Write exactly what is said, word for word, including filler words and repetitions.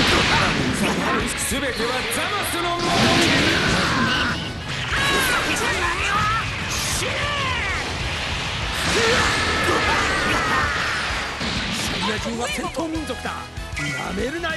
全てはザマスのものサイヤ人は戦闘民族だ。なめるなよ。